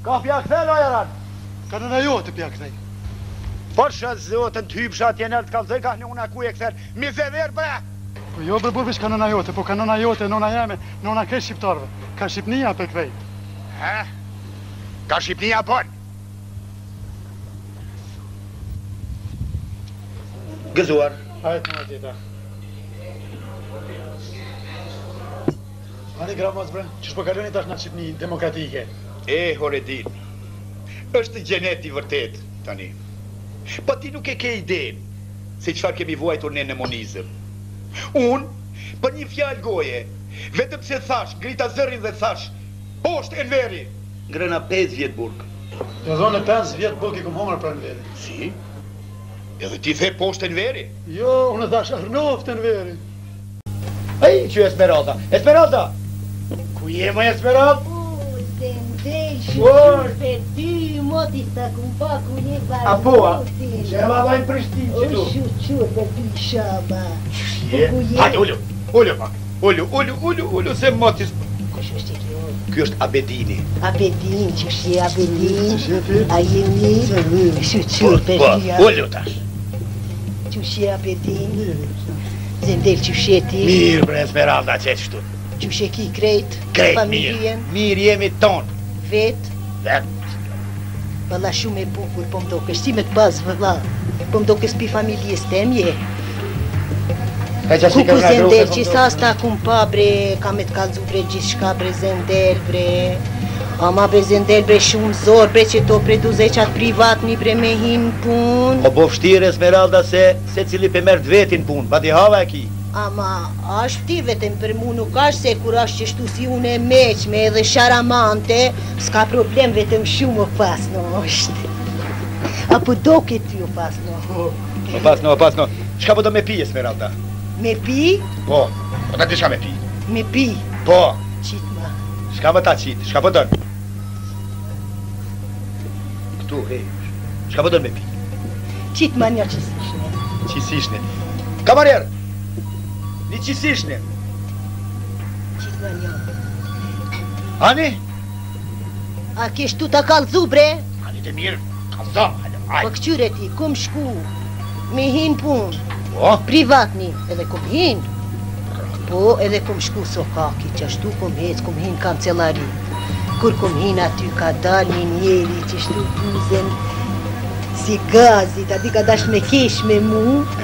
Ka pja kthe lojeran? Ka nëna jote pja kthej. Po shë zotën typsha tjene të kalzoj ka një una ku e këther. Mi zever bre! Po jo bre burvish ka nëna jote, po ka nëna jote, nëna jeme, nëna ke shqiptarve. Ka Shqipnia për kthej. He? Ka Shqipnia bon? Gëzuar. Hajt në tjeta. Ani gramaz bre, që shpëkalloni tash në Shqipni demokratike? Horedin, është gjenet i vërtet, tani. Pa ti nuk e ke idejnë se qëfar kemi vuajtur ne në monizëm. Unë, për një fjalë goje, vetëm se thash, grita zërin dhe thash, poshtë Enveri. Ngrëna 5 vjetë burg. Jo dhone 5 vjetë burg i kom homër për Enveri. Si? Edhe ti the poshtë Enveri? Jo, unë thash Arnoft Enveri. Ej, që Esmeralda? Esmeralda! Ku je më Esmeralda? Zendel, shqyr për ty, moti sta kumpa ku je barë. Apo, që e lavajnë Prishtin që tu? O shqyr për ty shaba. Hajde, ullu, se motis... Kush është kjo? Kjo është Abedini. Abedin, që shje Abedin? A jemi? Shqyr për ty. Ullu tash. Që shje Abedin? Zendel, që shje ti? Mirë, bre Esmeralda, që shtu. Që shje ki krejt? Krejt, mirë. Mirë jemi tonë. Vet? Vet. Valla shumë e bukur, po mdo kështë si me të bazë, valla. Po mdo kështë pi familjes temje. Kuku Zendel, që sa sta kumpa bre, ka me të kalzu bre gjithë shka bre Zendel bre. Ama bre Zendel bre shumë zor bre që to bre duzeqat privat një bre me hin pun. O bo fështirë Esmeralda se cili pe mërë vetin pun, ba di hava e ki. Ama, ashtë ti vetëm për mu nuk ashtë se kur ashtë që shtu si unë e meqme edhe sharamante, s'ka problem vetëm shumë o pas në është. Apo do këtë ty o pas në. O pas në. Shka po do me pi, Esmeralda? Me pi? Po, po ta ti shka me pi? Me pi? Po. Qitë ma. Shka më ta qitë, shka po dërë? Këtu, shka po dërë me pi? Qitë ma një qësishne. Qësishne. Kamarjerë! Një qësishne. Qitë ma një. Ani? A keshtu ta kalzu bre? Ani të mirë, kalzam, hajde, Po këqyre ti, kum shku, me hin pun. Po? Privatni, edhe kum hin. Po, edhe kum shku sokaki, që ashtu kum hec, kum hin kancelari. Kur kum hin aty ka dal një njeri që shtu buzen si gazit, ati ka dash me kesh me mu.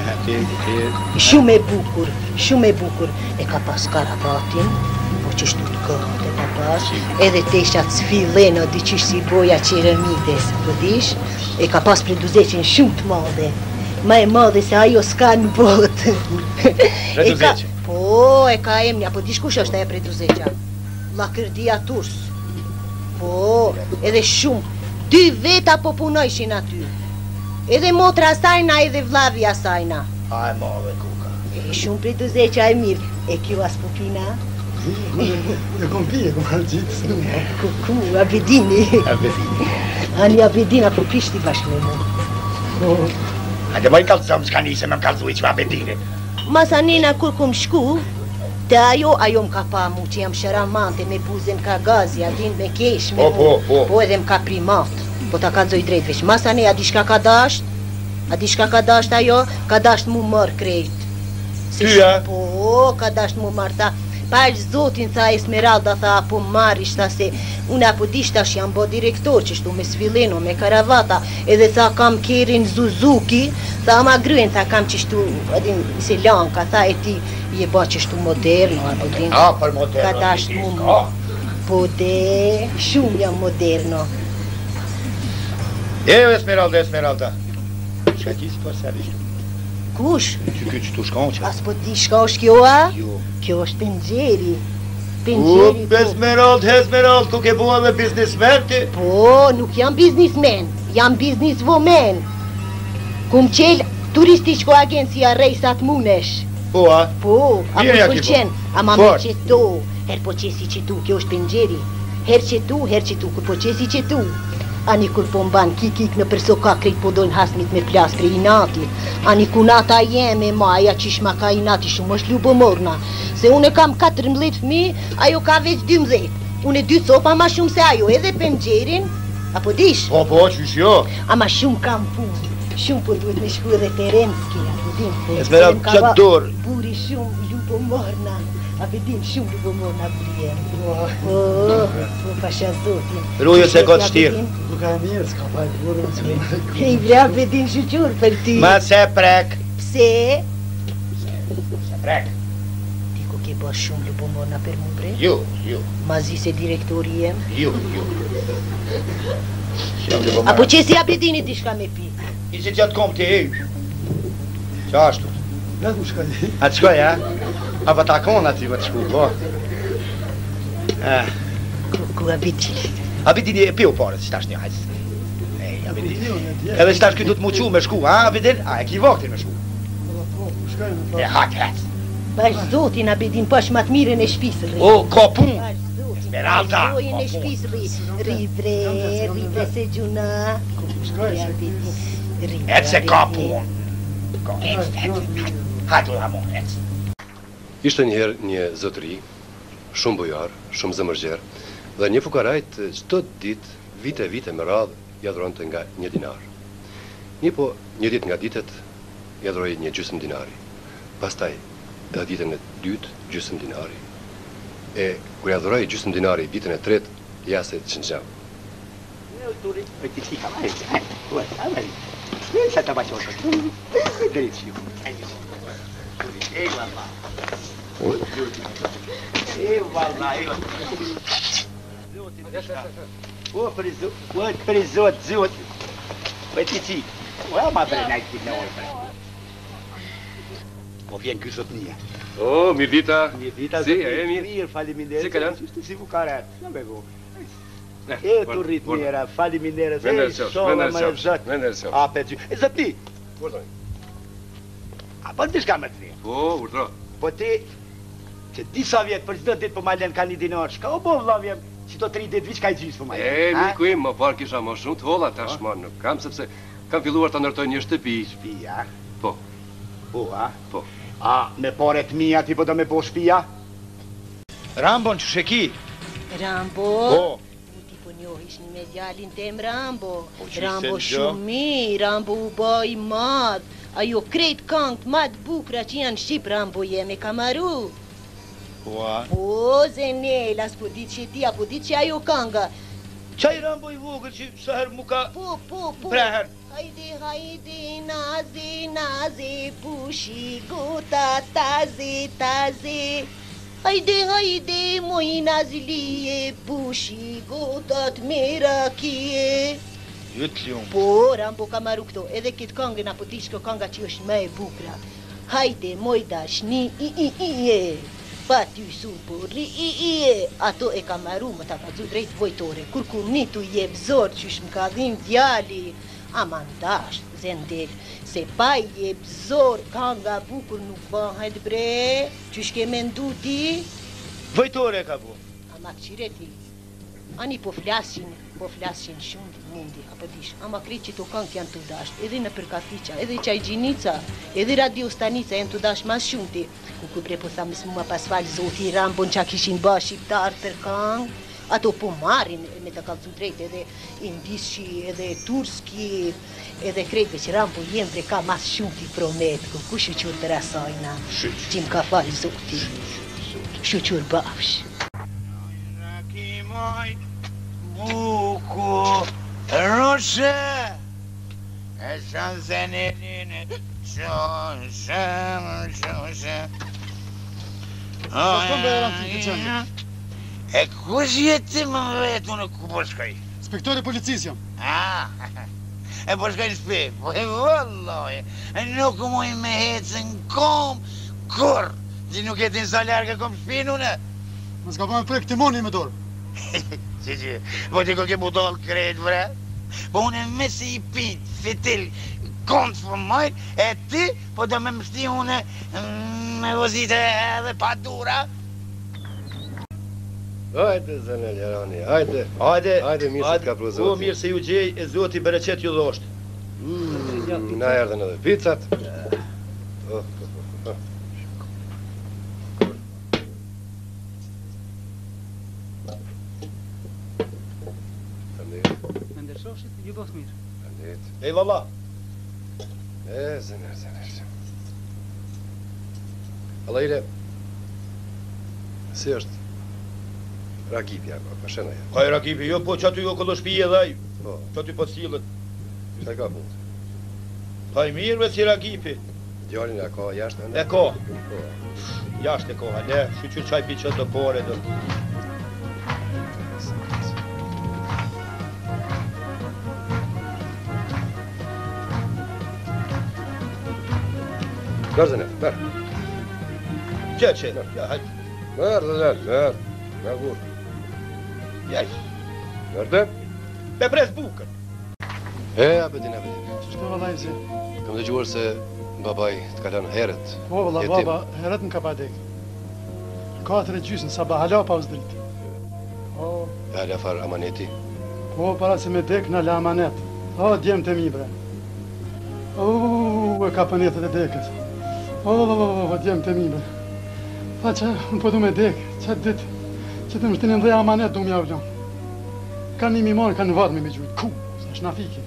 Shumë e bukur, shumë e bukur. E ka pas karabatin, po që shtu të gate ka pas. Edhe teshat s'fileno, diqish si boja qeramides, po dish. E ka pas për duzeqen shumë të madhe. Ma e madhe se ajo s'ka në botë. Preduzeqe? Po, e ka emnja, po dish kush është aja preduzeqa? Lakërdia Turs. Po, edhe shumë. 2 veta po punojshin aty. Edhe motra asajna, edhe vllavi asajna. A e madhe kuka. E shumë preduzeqa e mirë. E kjo as po pina? E kom pi, e kom halqitës. Kuku, Abedini. Abedini. Ani Abedina po pishti bashkë me mu. Hajde moj kalzam, s'ka nise me m'kalzu i që Abedini. Masanina kur kum shku, te ajo m'ka pa mu që jam sharamante me buzen ka gazi, adin me kesh me mu. Po edhe m'ka primat, po ta kalzoj drejt veç. Masane, a di shka ka dasht? A di shka ka dasht ajo? Ka dasht mu mërë krejt. Tyja? Po, ka dasht mu mërë ta. Pa është zotin, tha Esmeralda, tha apo marish, tha se unë apo dishtash jam bo direktor që shtu me svileno, me karavata, edhe tha kam kerin Suzuki, tha ama gryen, tha kam që shtu, adin, se lanka, tha e ti je ba që shtu moderno, apo din. A, për moderno, ka dasht mu, po de, shumë jam moderno. Esmeralda, Esmeralda. Shka ti si pasja vishtu? Kush? Që kjo që tu shkon që? As po di shka është kjo, a? Jo. Kjo është pengjeri. Pengjeri, po. Esmerald, tu ke bua me biznismen ti? Po, nuk jam biznismen, jam biznisvomen. Kum qel turistiqko agencia rejsat munesh. Po, a? Po, a Mirë, po pëlqen, ama me qeto. Her po qesi qetu, kjo është pengjeri. Her qetu, kur po qesi qetu. Ani kur po mban kikik në përsoka krejt po dojnë hasmit me plas prej inati. Ani kunata jeme ma, aja qish ma ka inati shumë është lubomorna. Se unë kam 14 fmi, ajo ka veç 12. Unë e 2 copa ma shumë se ajo, edhe pëngjerin, Apo dish? Po, qysh jo. Ama shumë kam punë. Shumë po duhet me shku edhe Terenski, apo din. E s'mera qatë dorë. Buri shumë lupo morna. Apo din shumë lupo morna briem. Po, pasha zotin. Rojo se ka të shtirë. Duka e mirë, s'ka faj burë, E i vrea apo din shuqur për ty. Ma se prek. Pse? Se prek. Ti ko ke bërë shumë lupo morna për mu bre? Jo. Ma zi se direktori jem? Jo. Apo që si Abedini ti shka me pi? I se qatë kom të e. Qa ashtu? Në ku shkaj? A të shkoj, a? A pa takon ati më të shku, po? Ku Abedini? Abedini e pio pare, si tash një hajtë. Abedini. Edhe si tash këtë du të muqu me shku, a, Abedin? A, e ki vaktin me shku. Po, shkaj me fa. E hajtë. Bash zotin Abedin, pash ma të mire në shpisë rri. O, ka pun. Bash zotin, Esmeralda, bash zotin në shpisë rri. Ribre se gjuna. Shkaj, Et se ka pun. Ka hajtë la mon, et. Ishte njëherë një zotëri, shumë bujar, shumë zëmërgjer, dhe një fukarajt çdo ditë, vite me radhë, jadronte nga 1 dinar. Një ditë nga ditët, jadroi një gjysmë dinari. Pastaj, edhe ditën e dytë, gjysmë dinari. E kur jadroi gjysmë dinari ditën e tretë, ja se ç'ngjau. Për zot. Për ti qi. Ua ma brenajt këtë në ojë. Po vjen ky zotnia. O, mirë dita. Si, e mirë, faleminderit. Si kalan? Si fukaret. Në bego. E të rrit mira, faleminderit. Venderës A pe ty. E zoti. Urdhoni. A po ndish ka me të Po, urdhro. Po ti, që disa vjetë për çdo ditë po ma len ka 1 dinar, shka o bo vlavjem, që to 3 ditë vich ka i gjysë po ma len. E, miku im, më parë kisha më shumë të holla tashmë, nuk kam, sepse kam filluar të ndërtoj një shtëpi. Shpia? Po. Po, a? Po. A, me pare të mija ti po do me po shpia? Rambon që sheki? Rambo? Po. Ti po njohish një me djalin tem Rambo. Po, që Rambo se gjë? shumë mirë, Rambo u baj madh. Ajo krejt këngët madh bukra që janë Shqip, Rambo jeme ka maru. Po, a? Po, Zenela, s'po ditë që ti, apo ditë që ajo kënga. Qaj Rambo i vogël që sëher mu ka Po. preher? Hajde, naze, pushi, gota, taze. Hajde, moj nazlije, pushi, gotat mera kje. Jytë ljum. Po, Rambo ka maru këto, edhe këtë këngën apo ti shko kënga që është më e bukra. Hajde, moj dashni, i, pa ty sun po ri, ato e ka maru më ta kazu drejt vojtore. Kur kumni tu jeb zor që më ka dhim djali, ama ndasht, Zendel, se pa jeb zor, kënga bukur nuk bëhet bre, që shke mendu ti? Vojtore ka bu. Ama këqireti, ani po flasin shumë mundi, apo dish, ama krejt që to këngët janë të dasht, edhe në përkafiqa, edhe qaj gjinica, edhe radio stanica janë të dasht mas shumë ti. Ku bre po thamë së mua pas falë zoti Rambon që kishin ba shqiptar për këngë, ato po marrin me të kalcu drejt edhe indishi, edhe turski, edhe krejtve që Rambo jem bre ka mas shumë ti promet, ku shuqur për asajna, që më ka falë zoti, shuqur bafsh. Buku roshe e shanë zenelin qoshe E kush jeti më vetu në ku po shkoj? Inspektori policisë jam. E po shkoj në spi, po e vëlloj, nuk muj me hecë në kom, kur, që nuk jeti në salarë kom shpinu në. Më s'ka bëmë prej timoni me dorë. Që, po ti ko ke budol krejt, bre? Po unë me si i pit, fitil, kont për mojt, e ti, po do me mështi une me vozite edhe pa dura. Hajde, Zanel Jarani, hajde. Hajde, mirë se t'ka pru zoti. O, mirë se ju gjej, e zoti bereqet ju dhosht. Na erdhen edhe picat. qofshit, ju both mirë. Faleminderit. Ej valla. Zëner. Allaire, si është Ragipja, ka shena ja? Ka e Rakipi, jo, po që aty jo këllë shpije dhe aj. Po, Që aty po cilët. shta ka punë? Ka i mirë me si Rakipi. Djalin e ka jashtë E ka. Po, Jashtë e ka, hale, shqyqyr qaj pi që të pore dhe. merë zëner, merë. Që, ja, hajtë, Merë zëner, merë burë. jaj. Merë të? Me pres bukën. Abedin. Qështu vallaj zi? Kam dëgjuar se babaj të ka lënë herët. Po valla, jetim. baba, herët më ka pa dek. 4 gjysën, sa ba hala pa uzdrit. O, E ala amaneti. po, para se me dek në la amanet. O, djemë të mi, bre. O, e ka pënetët e dekës. O, djemë të mi, bre. Tha që, më po du me dek, që ditë, që të më shtinin dhe amanet du m'ja vlon. Ka një mimon, ka në vadë me gjujtë. Ku, sa shnafikit.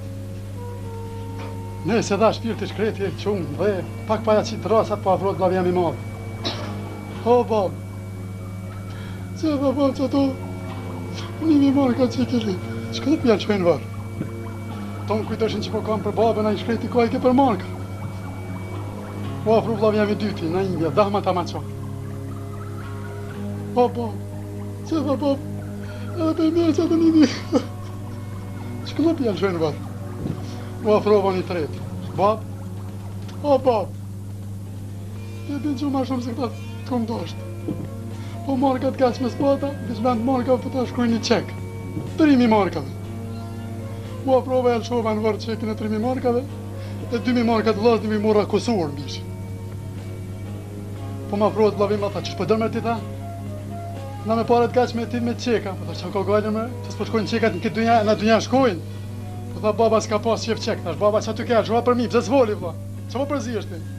Ne se dha shpirë të shkreti e qumë dhe pak pa ja qitë rasat po afrot blavja mi madhe. O, bab, që bab që to, një mi marë ka që kili, që këtë pja qëjnë varë. Tonë kujtoshin që po kam për babën, a i shkreti ka i ke për marka. Po afru blavja mi dyti, na India, dahma ta ma qonë. O, bab, që bab, edhe për mirë që të një një. Që këtë pja qëjnë varë. U afrova një tretë. Bab? O, bab! E din që ma shumë se këta të kom doshtë. Po markat kaq me spata, vend markave po ta shkruaj një qek. 3.000 markave. U afrova e lëshova në vërë qekin e 3.000 markave, e 2.000 markat vlasni mi mora kusur në bishi. Po ma afrohet vlavim ata, që shpëdër me ti tha? Na me paret kaq me ti me qeka, po ta që ka gajnë me, që s'po shkojnë qekat në këtë dunja, në dunja shkojnë. Po tha baba s'ka pas qef qek, thash baba që aty ke zhua për mi, pse s'voli vlla. Që po përzi është ti?